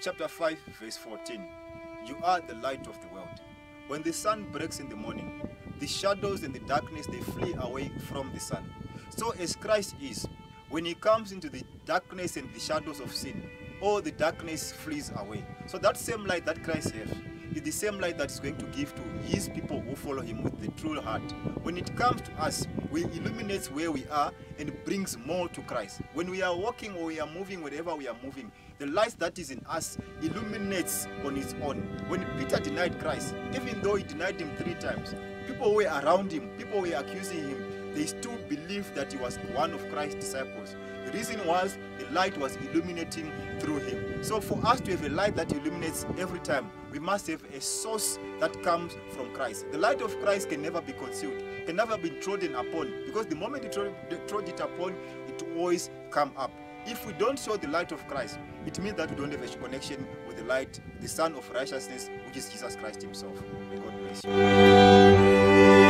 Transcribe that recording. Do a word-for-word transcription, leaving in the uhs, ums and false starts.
chapter five, verse fourteen. You are the light of the world. When the sun breaks in the morning, the shadows and the darkness, they flee away from the sun. So as Christ is, when he comes into the darkness and the shadows of sin, all the darkness flees away. So that same light that Christ has is the same light that is going to give to his people who follow him with the true heart. When it comes to us, we illuminate where we are and brings more to Christ. When we are walking or we are moving, wherever we are moving, the light that is in us illuminates on its own. When Peter denied Christ, even though he denied him three times, people were around him, people were accusing him, they still believed that he was one of Christ's disciples. The reason was the light was illuminating through him. So for us to have a light that illuminates every time, we must have a source that comes from Christ. The light of Christ can never be concealed, can never be trodden upon, because the moment you trod it upon, it will always come up. If we don't show the light of Christ, it means that we don't have a connection with the light, the Son of righteousness, which is Jesus Christ himself. May God bless you.